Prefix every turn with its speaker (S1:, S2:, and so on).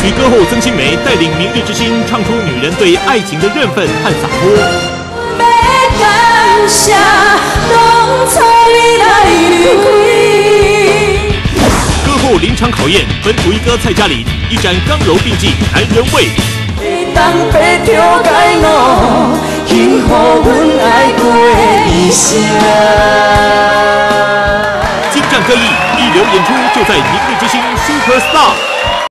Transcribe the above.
S1: 曲歌后曾心湄带领明日之星唱出女人对爱情的认份和洒脱。
S2: 感谢当初你来离开。
S1: 歌后临场考验，本土一哥蔡嘉玲一展刚柔并济男人味。
S2: 当白条街路，幸福阮爱过一生。
S1: 精湛歌艺，一流演出就在明日之星 Super Star。